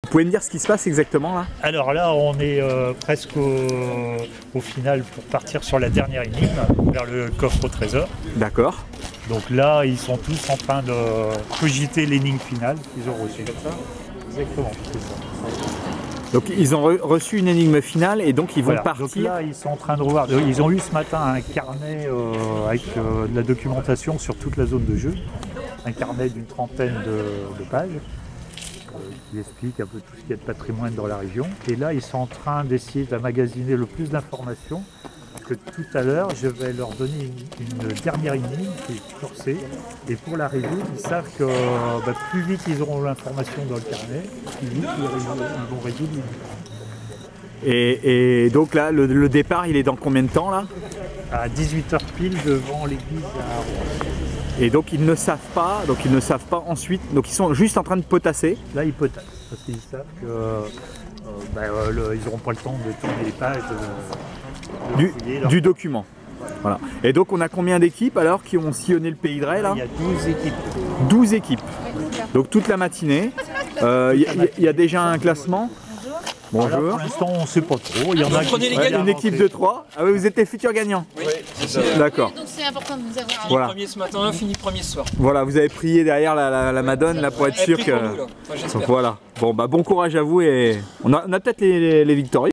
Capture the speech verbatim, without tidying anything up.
Vous pouvez me dire ce qui se passe exactement là? Alors là, on est euh, presque au, au final pour partir sur la dernière énigme, vers le coffre au trésor. D'accord. Donc là, ils sont tous en train de cogiter l'énigme finale qu'ils ont reçue. Comme ça. Exactement, c'est ça. Donc ils ont re reçu une énigme finale et donc ils vont Voilà. partir. Donc là, ils sont en train de revoir. Ils ont eu ce matin un carnet euh, avec euh, de la documentation sur toute la zone de jeu. Un carnet d'une trentaine de, de pages. Qui explique un peu tout ce qu'il y a de patrimoine dans la région. Et là, ils sont en train d'essayer d'emmagasiner le plus d'informations. Que tout à l'heure, je vais leur donner une, une dernière énigme qui est forcée. Et pour la résoudre, ils savent que bah, plus vite ils auront l'information dans le carnet, plus vite ils, ils vont résoudre l'énigme. Et, et donc là, le, le départ, il est dans combien de temps là? À dix-huit heures pile devant l'église à Rouen. Et donc ils ne savent pas, donc ils ne savent pas ensuite, donc ils sont juste en train de potasser. Là ils potassent, parce qu'ils savent que euh, bah, euh, le, ils n'auront pas le temps de tourner les pages de, de du, fouiller leur... du document. Voilà. Et donc on a combien d'équipes alors qui ont sillonné le Pays de Ré là? Il y a douze équipes. douze équipes. Donc toute la matinée. Euh, Il y, y, y a déjà un classement. Bonjour. Alors, pour l'instant, on ne sait pas trop. Il y en a qui ouais, une équipe de trois. Ah oui, vous êtes les futurs gagnants. Oui, c'est ça. D'accord. Donc c'est important de nous avoir. Voilà. Premier ce matin, fini premier ce soir. Voilà, vous avez prié derrière la, la, la Madone là pour être sûr que. Nous, là. Enfin, voilà. Bon bah bon courage à vous et on a, on a peut-être les, les, les victorieux.